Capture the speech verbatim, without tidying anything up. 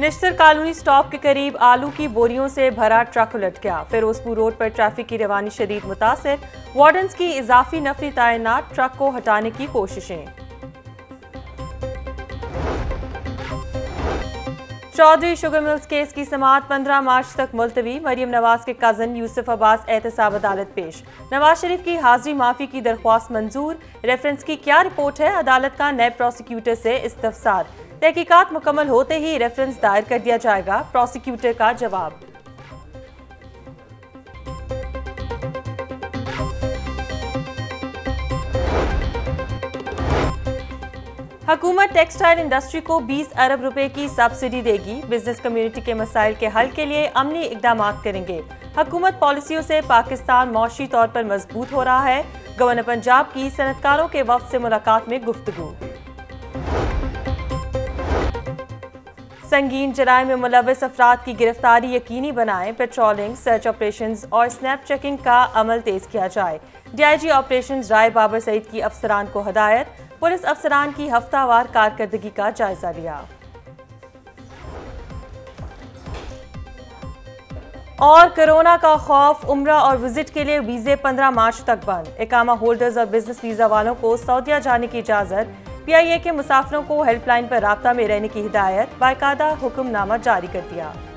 Nishtar colony stop के करीब आलू की बोरियों से भरा ट्रक उलट गया। फिरोजपुर रोड पर ट्रैफिक की रवानी शदीद मुतासिर। वार्डन्स की इजाफी नफरी तैनात, ट्रक को हटाने की कोशिशें। चौधरी शुगर मिल्स केस की समाअत पंद्रह मार्च तक मुलतवी। मरियम नवाज के कजन यूसुफ अब्बास एहतसाब अदालत पेश। नवाज शरीफ की हाजिरी माफी की दरख्वास्त मंजूर। रेफरेंस की क्या रिपोर्ट है? अदालत का नैब प्रोसिक्यूटर से इस्तफसार। तहकीकात मुकम्मल होते ही रेफरेंस दायर कर दिया जाएगा, प्रोसिक्यूटर का जवाब। हुकूमत टेक्सटाइल इंडस्ट्री को बीस अरब रुपए की सब्सिडी देगी। बिजनेस कम्युनिटी के मसाइल के हल के लिए अमली इकदाम करेंगे। हुकूमत पॉलिसियों से पाकिस्तान मौशी तौर पर मजबूत हो रहा है। गवर्नर पंजाब की सनतकारों के वफ्द से मुलाकात में गुफ्तगू। संगीन जराइम में मुलव्वस अफराद की गिरफ्तारी यकीनी बनाएं। पेट्रोलिंग, सर्च ऑपरेशंस और स्नैप चेकिंग का अमल तेज किया जाए। डीआईजी ऑपरेशंस राय बाबर सईद की अफसरान को हदायत। पुलिस अफसरान की हफ्तावार कारकर्दगी का जायजा लिया। और कोरोना का खौफ, उम्रा और विजिट के लिए वीजे पंद्रह मार्च तक बंद। इकामा होल्डर्स और बिजनेस वीजा वालों को सऊदीया जाने की इजाजत। पीआईए के मुसाफिरों को हेल्पलाइन पर राब्ता में रहने की हिदायत। बाकायदा हुक्मनामा जारी कर दिया।